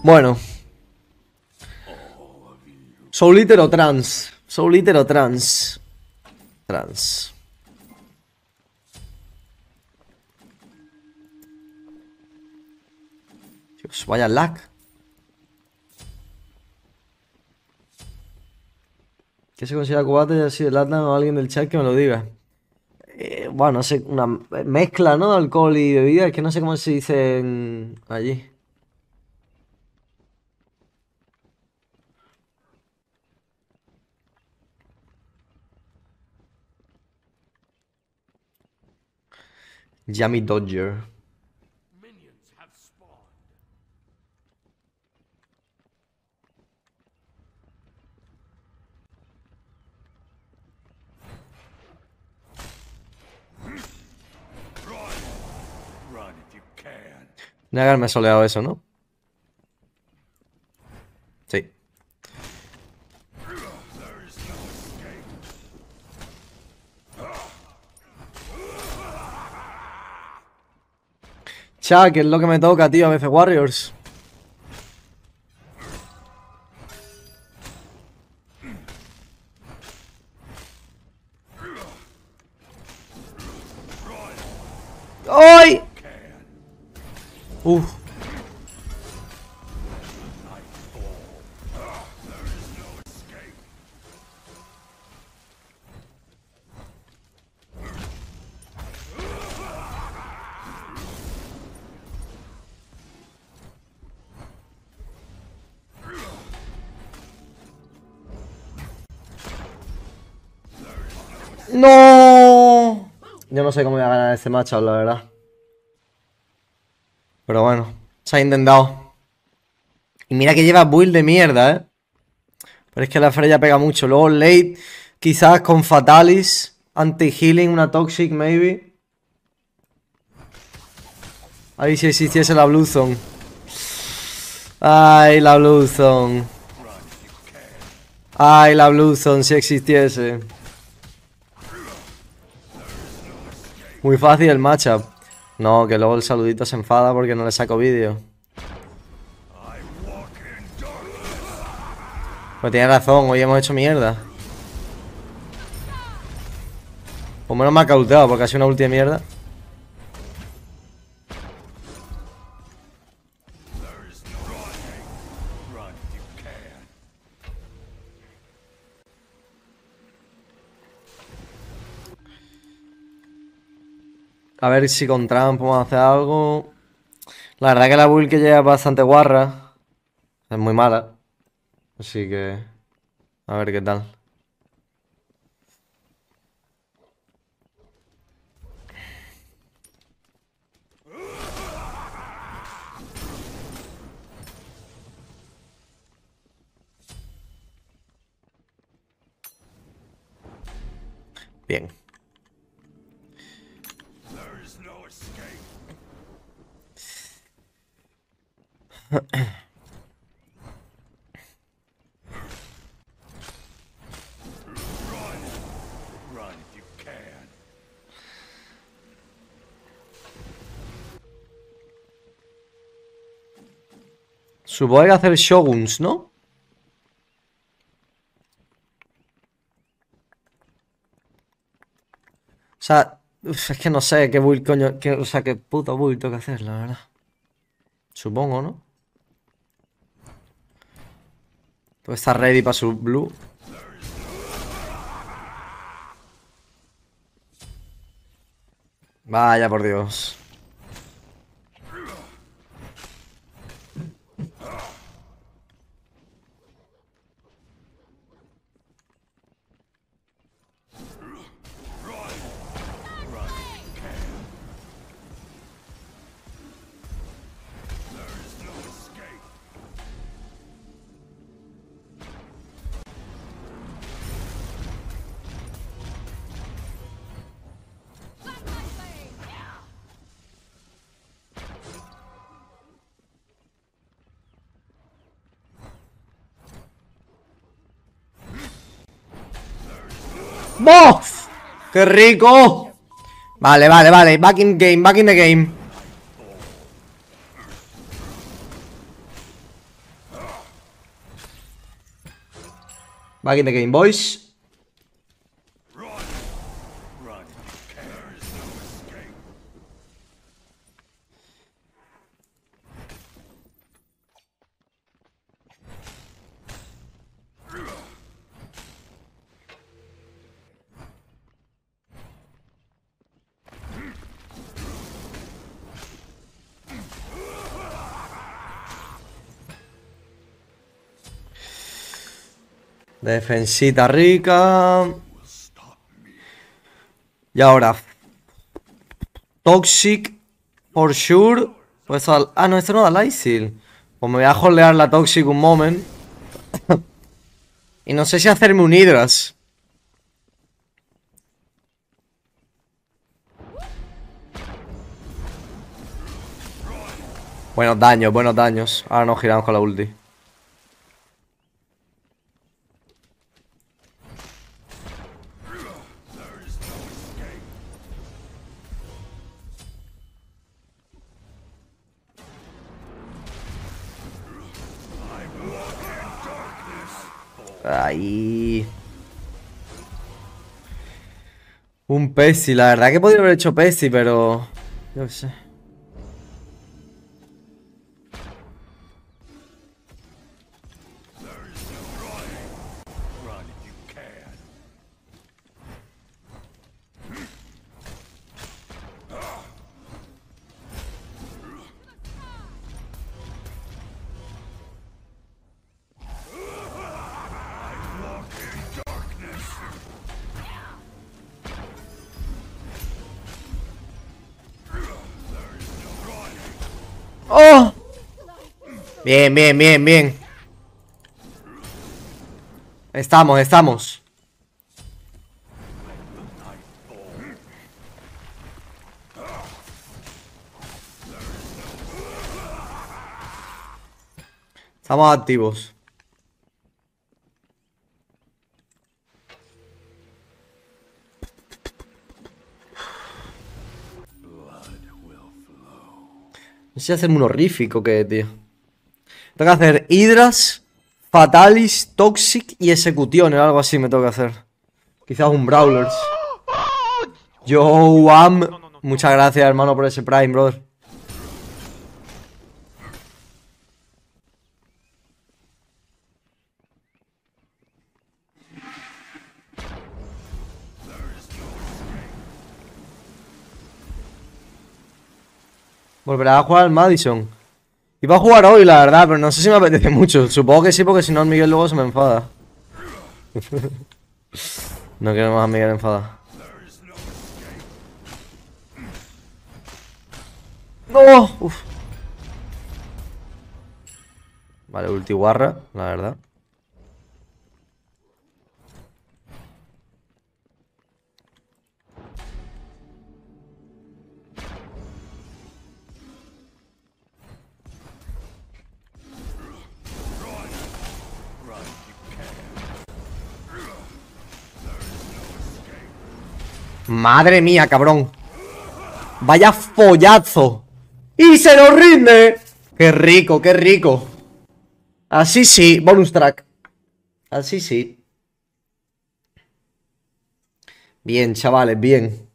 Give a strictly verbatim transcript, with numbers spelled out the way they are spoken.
Bueno. Soul Eater o Trans. Soul Eater o Trans. Trans. Dios, vaya lag. ¿Qué se considera cubata? Ya si delatan o alguien del chat que me lo diga. Eh, bueno, no sé, una mezcla, ¿no? De alcohol y bebida. Es que no sé cómo se dice en... allí. Yummy Dodger. Voy a haberme soleado eso, ¿no? Sí. Cha, que es lo que me toca, tío, a veces Warriors. ¡Ay! Uf. ¡No! Yo no sé cómo voy a ganar este matchup, la verdad. Pero bueno, se ha intentado. Y mira que lleva build de mierda, ¿eh? Pero es que la Freya pega mucho. Luego late, quizás con Fatalis, anti-healing, una Toxic, maybe. Ahí si existiese la Blue Zone. Ay, la Blue Zone. Ay, la Blue Zone, si existiese. Muy fácil el matchup. No, que luego el saludito se enfada porque no le saco vídeo. Pues tiene razón, hoy hemos hecho mierda. Pues menos me ha cauteado porque ha sido una ulti de mierda. A ver si con Trump podemos hacer algo. La verdad que la build que lleva es bastante guarra. Es muy mala. Así que... a ver qué tal. Bien. Supongo que hay que hacer Shoguns, ¿no? O sea, uf, es que no sé qué build coño, qué, o sea, qué puto build tengo que hacer, la verdad. Supongo, ¿no? Todo está ready para su blue. Vaya por Dios. ¡Bof! ¡Qué rico! Vale, vale, vale. Back in game, back in the game. Back in the game, boys. Defensita rica. Y ahora Toxic for sure. Pues al... Ah, no, esto no da Lysil. Pues me voy a holdear la Toxic un moment. Y no sé si hacerme un Hydras. Buenos daños, buenos daños. Ahora nos giramos con la ulti. Ahí. Un Pesi, la verdad que podría haber hecho Pesi, pero... Yo qué sé. ¡Oh! Bien, bien, bien, bien. Estamos, estamos. Estamos activos. No sé si hacerme un horrífico que, tío. Tengo que hacer Hydras, Fatalis, Toxic y Ejecuciones o algo así me toca hacer. Quizás un Brawlers. Yo am. Muchas gracias, hermano, por ese Prime, brother. Volverá a jugar al Madison. Iba a jugar hoy, la verdad, pero no sé si me apetece mucho. Supongo que sí, porque si no el Miguel luego se me enfada. No quiero más a Miguel enfada. ¡No! Uf. Vale, ulti guarra, la verdad. Madre mía, cabrón. Vaya follazo. ¡Y se nos rinde! ¡Qué rico, qué rico! Así sí, bonus track. Así sí. Bien, chavales, bien.